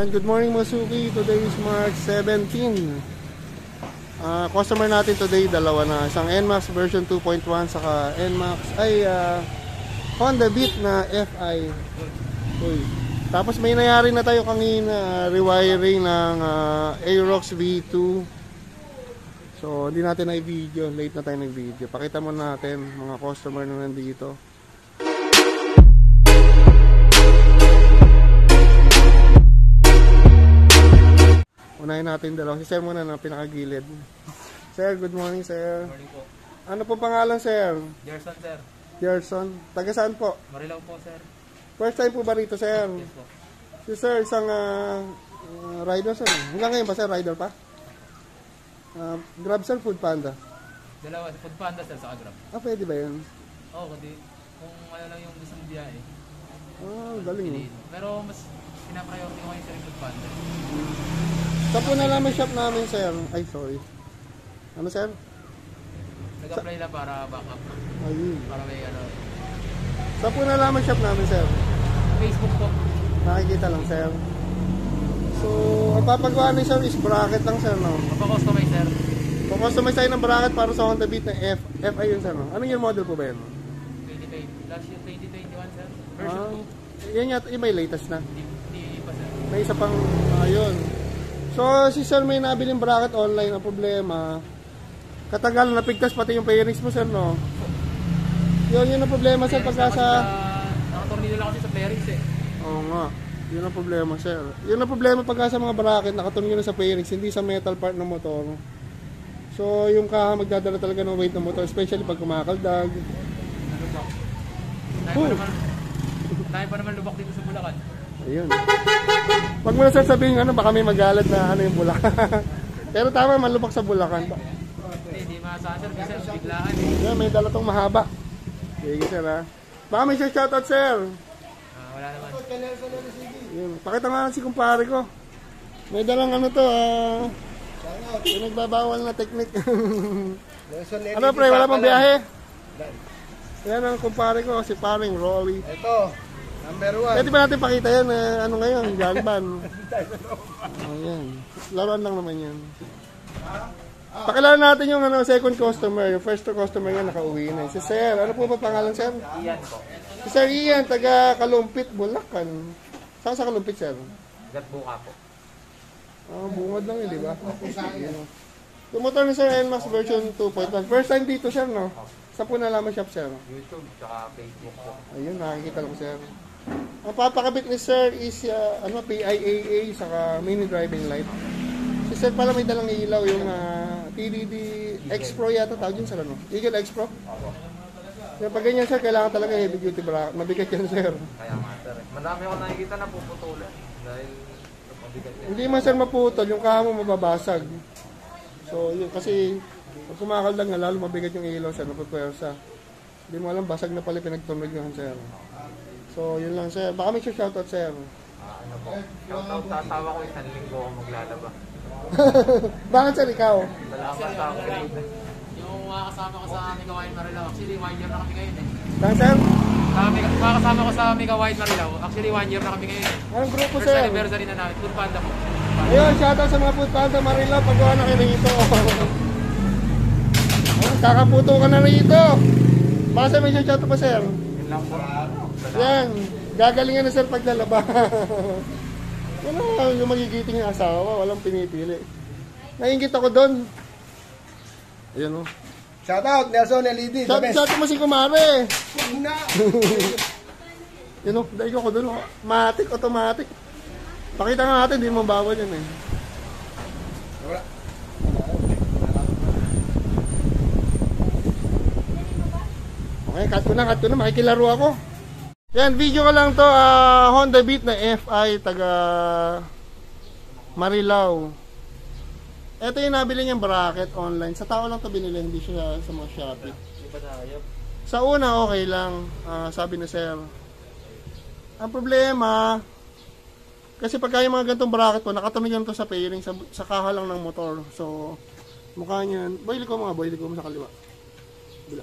Ayan, good morning Masuki. Today is March 17. Customer natin today, dalawa na. Isang NMAX version 2.1 saka NMAX ay Honda Beat na FI. Uy. Tapos may nangyari na tayo kanina, rewiring ng Aerox V2. So, hindi natin na i-video. Late na tayo nag-video. Pakita mo natin mga customer na nandito. Unahin natin dalawa. Si Sir muna na pinakagilid. Sir, good morning, Sir. Good morning po. Ano po pangalan, Sir? Gerson, sir. Gerson. Taga saan po? Marilao po, sir. First time po ba rito, Sir? Yes po. Si Sir, isang rider, Sir. Hanggang ngayon ba, Sir? Rider pa? Grab, Sir, Food Panda? Dalawa, Food Panda, sir, sa Grab. Pwede ba yun? Oo, kundi kung ano lang yung gusto mong biyahe. Galing. Pero mas pinapriority ko ngayon, sir, yung Food Panda. Sa po nalaman shop namin, Sir. Ay, sorry. Ano, Sir? Nag-apply lang para backup. Ayun. Para may ano. Sa po nalaman shop namin, Sir. Facebook po. Nakikita lang, Sir. So, ang papagawa ni Sir is bracket lang, Sir, no? Mapa-customize, sir. Pag-customize tayo ng bracket para sa Honda Beat na FI yun, Sir, no? Ano yung model po ba yun? 2020. Last year, 2021, sir. Version Yan yata, yung may latest na. 2. Hindi pa, sir. May isa pang, ayun. So, si Sir may nabiling bracket online. Ang problema, katagal napigtas pati yung pairings mo, Sir, no? Yun ang problema, Sir, pagka sa... Nakatornilyo lang kasi sa pairings, eh. Oo nga. Yun ang problema, Sir. Yun ang problema pagka sa mga bracket, nakatornilyo na sa pairings, hindi sa metal part ng motor. So, yung kaha magdadala talaga ng weight ng motor, especially pag kumakaldag. Dahil pa naman lubak dito sa Bulacan. Ayun. Pag mo na sasabihin, baka may magalat na yung Bulacan. Pero tama, malubak sa Bulacan. Hindi maasahan, sir. Kasi biglaan, eh. Yan, may dala tong mahaba. Sige, Sir, ha. Baka may shoutout, Sir. Wala naman. Yun. Pakita nga si kumpare ko. May dalang yung nagbabawal na technique. Ano, pre, wala pang biyahe? Yan ang kumpare ko, si paring Rolly. Ito, number 1. Pwede ba natin pakita yan? Ano ngayon? Jalban. Ayan. Laruan lang naman yan. Pakilala natin yung second customer. Yung first customer nga nakauwi na. Si Sir. Ano po ba pangalan, Sir? Iyan po. Si Sir Ian, taga Kalumpit, Bulacan. Saan sa Kalumpit, Sir? Gatbuka po. Bungad lang yun, di ba? Yung motor ni Sir NMAX version 2.1. First time dito, Sir, no? Saan po nalaman shop, Sir? YouTube, tsaka Facebook po. Ayun, nakikita lang, Sir. Ang papakabit ni Sir is PIAA saka mini driving light. Si Sir pala may dalang ilaw yung TDD X Pro yata tawag yun, Sir, ano? Eagle X Pro? Kaya pag ganyan, Sir, kailangan talaga heavy duty bracket. Mabigat yan, Sir. Kaya nga, sir. Madami ako nakikita na puputulan. Dahil mabigat yan. Hindi man, Sir, maputol. Yung kaha mo mababasag. So, yun. Kasi, pag kumakaldag nga, lalo mabigat yung ilaw, Sir. Napapwersa. Hindi mo alam, basag na pala pinagtunog yun, Sir. So, yun lang, Sir. Baka may shoutout, Sir. Ano po? Shoutout sa asawa ko, 1 linggo ako maglalaba. Bakit, Sir, ikaw? Salamat sa upgrade. Yung kasama ko sa Mega Wine Marilao, actually 1 year na kami ngayon, eh. Bakit, Sir? Kasama ko sa Mega Wine Marilao, actually 1 year na kami ngayon, eh. Anong grupo, First Sir? anniversary na namin, Food Panda po. Ayun, shoutout sa mga Food Panda Marilao. Paggawa na kayo rito. Kakaputo ka na rito. Baka sa may shoutout pa, Sir? Yun lang po. Yan. Gagalingan na, Sir, paglalaba. Wala yung magigiting yung asawa. Walang pinipili. Naingit ako doon. Ayan, o. Shoutout, Nelson LED, the best. Shoutout mo si Kumare. Huwag na. Yun, o. Daig ako doon, o. Matic, automatic. Pakita nga natin, hindi mo bawal yan, eh. Wala. Okay, cut ko na. Makikilaro ako. Yan, video ko lang to. Honda Beat na FI, taga Marilao. Ito yung nabili niyang bracket online. Sa tao lang to binili, hindi siya sa mga Shopee. Sa una, okay lang. Sabi ni Sir. Ang problema, kasi pagka yung mga gantong bracket po, nakatunog yan to sa pairing, sa kaha lang ng motor. So, mukha niyan. Boy, liko mo sa kaliwa. Bila.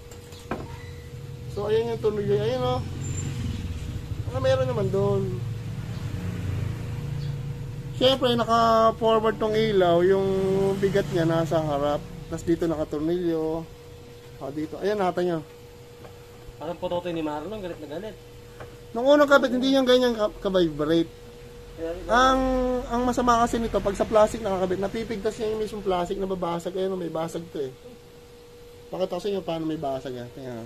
So, ayan yung tunog yun. Ayan, o. Meron naman doon. Siyempre, naka-forward tong ilaw, yung bigat niya nasa harap. Tapos dito nakatornilyo. Dito. Ayan, nata nyo. Parang putotoy ni Marlon, galit na galit. Nung unang kabit, hindi yung ganyan ka-vibrate. Ang masama kasi nito, pag sa plastic nakakabit, napipigtas niya yung mismong plastic na babasag. Ayan, may basag to eh. Pakita ko sa inyo paano may basag yan. Ayan.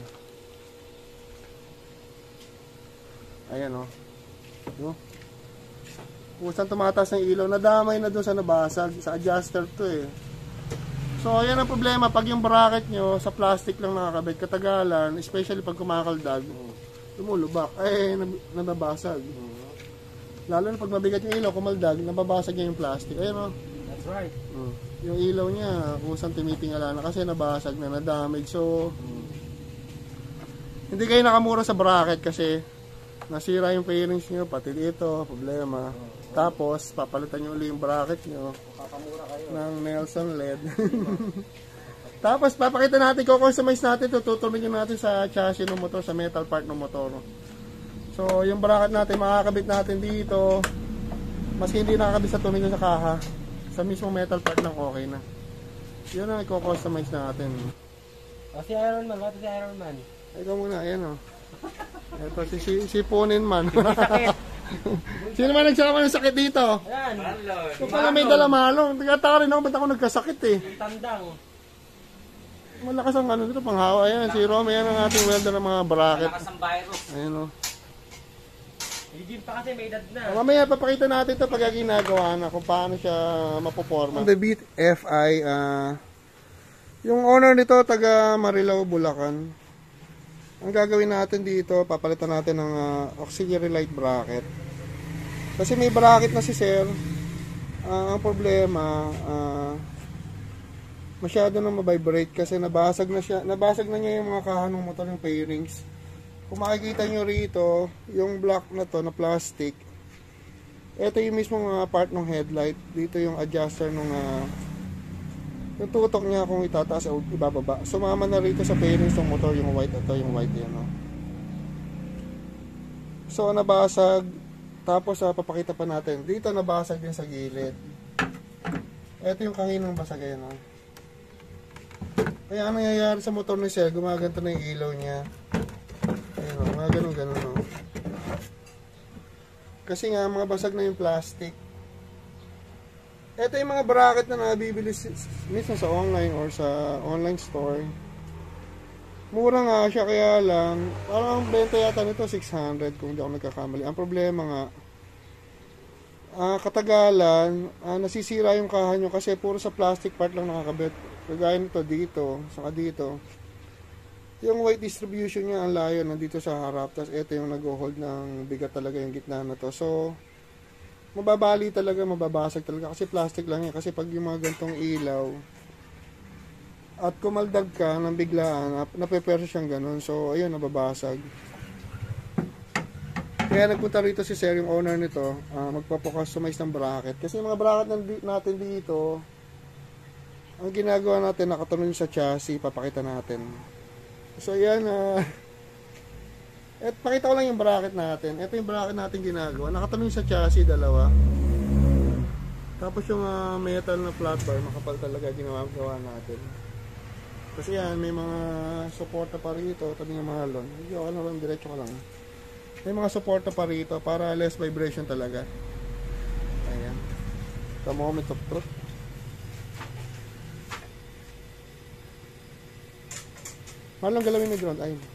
Ayan o. No? Kung saan tumataas ng ilaw, nadamay na doon sa nabasag. Sa adjuster to eh. So, ayan ang problema. Pag yung bracket nyo sa plastic lang nakakabit, katagalan, especially pag kumakaldag, lumulubak. Ay, nababasag. Lalo na pag mabigat yung ilaw, kumaldag, nababasag niya yung plastic. Ayan o. That's right. Yung ilaw niya, kung saan timitingala na kasi nabasag na, nadamage. So, hindi kayo nakamura sa bracket kasi nasira yung fairings nyo, pati dito, problema. Tapos, papalitan nyo ulit yung bracket nyo ng Nelson LED. Tapos, papakita natin, kukustomize natin, tututunin nyo natin sa chassis ng motor, sa metal part ng motor. So, yung bracket natin, makakabit natin dito. Maski hindi nakakabit sa tunig sa kaha, sa mismong metal part lang okay na. Yun ang i-customize natin. Si Iron Man, what is Iron Man? Ikaw muna, ayan o. Ito, si Punin man. Sino man nagsama ng sakit dito? Ayan. Ito pala may dalamalong. Tigata rin ako, ba't ako nagkasakit eh? Tandang. Malakas ang ano dito, panghawa. Ayan, si Rome, yan ang ating welder ng mga bracket. Malakas ang virus. Ayan o. Higim pa kasi may edad na. Mamaya papakita natin ito pag ginagawa na kung paano siya mapoporma. On the Beat FI, yung owner nito taga Marilao, Bulacan. Ang gagawin natin dito, papalitan natin ng auxiliary light bracket. Kasi may bracket na si sir. Ang problema, masyado na mabibrate kasi nabasag na niya yung mga kahanong motor, yung fairings. Kung makikita nyo rito, yung block na to na plastic, ito yung mismong part ng headlight. Dito yung adjuster nung yung tutok niya kung itataas o ibababa. Sumama na rito sa fairings ng motor yung white. Ito yung white yan. No? So nabasag. Tapos papakita pa natin. Dito nabasag din sa gilid. Ito yung kanginang basag yan. No? Kaya ang nangyayari sa motor ni sir, gumaganto na yung ilaw niya. Ayan o, mga ganun-ganun o. Kasi nga, mga basag na yung plastic. Ito yung mga bracket na nabibili minsan sa online or sa online store. Mura nga siya, kaya lang, parang ang benta yata nito 600 kung hindi ako nagkakamali. Ang problema nga, katagalan, nasisira yung kaha nyo kasi puro sa plastic part lang nakakabit. Kagaya nito dito, saka dito. Yung weight distribution niya ang layo nandito sa harap. Tapos ito yung nag-hold ng bigat talaga yung gitna na to. So, mababali talaga, mababasag talaga. Kasi plastic lang yan. Kasi pag yung mga gantong ilaw, at kumaldag ka ng biglaan, napeperso siyang ganun. So, ayun, nababasag. Kaya nagpunta rito si sir, yung owner nito, magpapo-customize ng bracket. Kasi yung mga bracket natin dito, ang ginagawa natin, nakatuloy sa chassis, papakita natin. So yan, pakita ko lang yung bracket natin. Ito yung bracket natin ginagawa. Nakatanong sa chassis, dalawa. Tapos yung metal na flat bar, makapal talaga ginagawa natin. Kasi yan, may mga suporta pa rito. Tabi ng mga lon. Hindi ako lang, diretso ko lang. May mga suporta pa rito para less vibration talaga. Ayan. The moment of truth. Malang galawin mo drone. Ayun.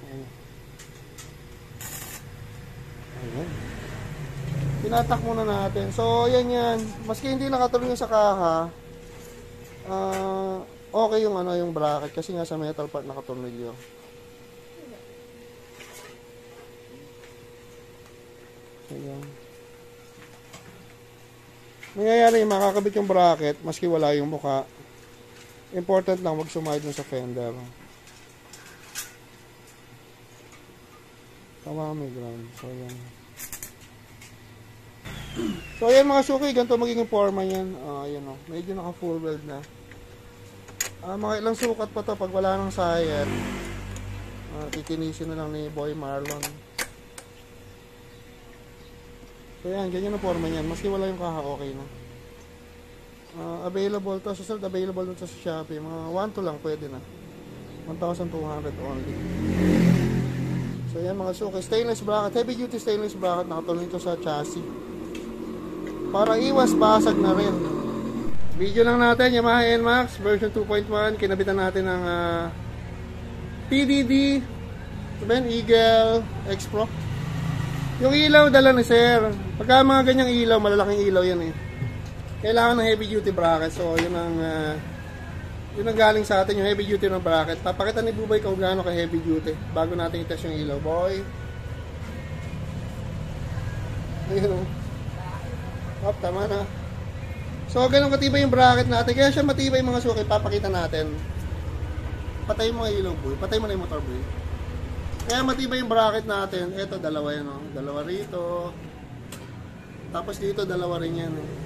Ayun. Tinatak muna natin. So, yan. Maski hindi nakatuloy sa kaha, okay yung yung bracket kasi nga sa metal part nakatornilyo. Ayan. Nangyayari, makakabit yung bracket maski wala yung muka. Important lang wag sumahid dun sa fender. Tama, may ground. So, yan. So, ayan mga suki. Ganito magiging forma yan. Ayan o. Medyo naka full weld na. Mga ilang sukat pa to pag wala nang sayad. Titinisin na lang ni Boy Marlon. So, yan. Ganyan ang forma yan. Maski wala yung kaha, okay na. Available to sa Salt, available to sa Shopee. Mga 1 to lang pwede na. 1,200 only. So yan mga suki, stainless bracket, heavy duty stainless bracket, nakatuloy ito sa chassis. Para iwas basag na rin. Video lang natin, Yamaha NMAX version 2.1, kinabitan natin ng PDD, Eagle X Pro. Yung ilaw dala ni sir. Pagka mga ganyang ilaw, malalaking ilaw yan eh. Kailangan ng heavy duty bracket. So yun ang galing sa atin, yung heavy duty ng bracket. Papakita ni Bubay kung gaano ka heavy duty bago natin i-test yung ilaw, boy. Ayun o. Tama na. So ganun katibay yung bracket natin. Kaya siya matibay mga suki. Papakita natin. Patay mo ang ilaw, boy. Patay mo na yung motor, boy. Kaya matibay yung bracket natin. Ito, dalawa yan o. Dalawa rito. Tapos dito, dalawa rin yan eh.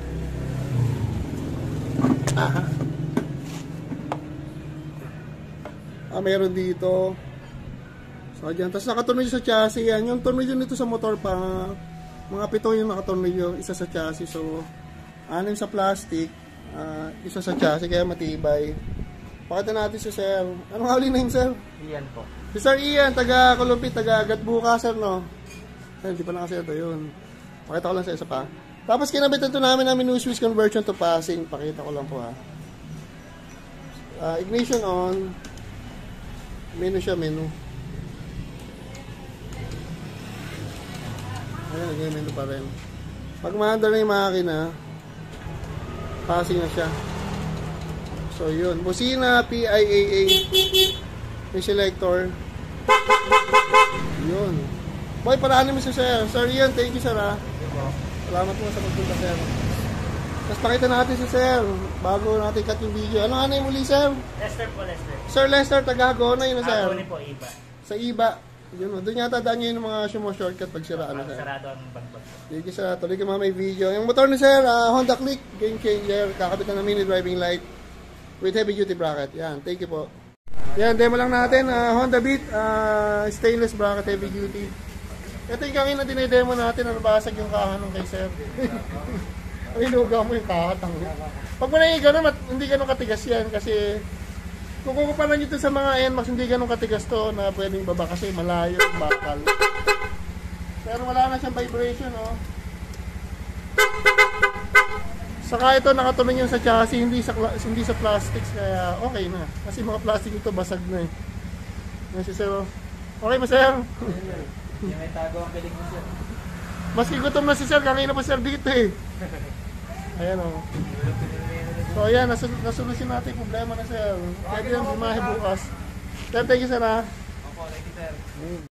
Meron dito. So, dyan. Tapos nakatornilyo sa chassis yan. Yung tornilyo nito sa motor pa, mga 7 yung nakatornilyo, isa sa chassis. So, 6 sa plastic, isa sa chassis, kaya matibay. Pakita natin si sir. Anong huli name, sir? Iyan po. Si Sir Ian, taga Kulumpit, taga Gatbuka, sir, no? Ay, hindi pa na kasi ito yun. Pakita ko lang sa isa pa. Tapos kinabitan ito namin new switch conversion to passing. Pakita ko lang po ha. Ignition on. Menu siya, menu. Ayan, nag-menu pa rin. Pag maandar na yung makina, passing na siya. So yun. Busina, PIAA. May selector. Yun. Boy, paraanin mo si sir. Sir Ian, thank you sir ha. Salamat po sa pagpunta sir. Tapos pakita natin si sir bago natin cut yung video. Ano yung muli sir? Lester po, Lester. Sir Lester, taga-Agona yun na sir. Agona po, Iba. Sa Iba. Yun, doon yata daan nyo yung mga shortcut pag siraan na sir. Sarado ang bagbag. Thank you sir. Tuloy ka may video. Yung motor ni sir, Honda Click, game changer. Kakabitan ng mini driving light with heavy duty bracket. Yan, thank you po. Yan, demo lang natin. Honda Beat, stainless bracket, heavy duty. Ito yung kanina dinedemo natin na nabasag yung kahanong kay sir. Ay, lugaw mo yung kakatang. Pag mo na gano'n, hindi gano'n katigas yan kasi kung kukuparan nyo ito sa mga NMAX, hindi gano'n katigas to na pwedeng baba kasi malayo yung bakal. Pero wala na siyang vibration, oh. Saka ito nakatuloy yung sa chassis, hindi sa plastics, kaya okay na. Kasi mga plastic ito basag na eh. Yan si sir, oh. Okay mo sir? Yung may tago ang galing mo sir. Maski gutom na si sir, kanina pa sir dito eh. Ayan o. So ayan, nasolusyon natin yung problema na sir. Pwede yung bumahe bukas. Sir, thank you sir ha. Opo, thank you sir.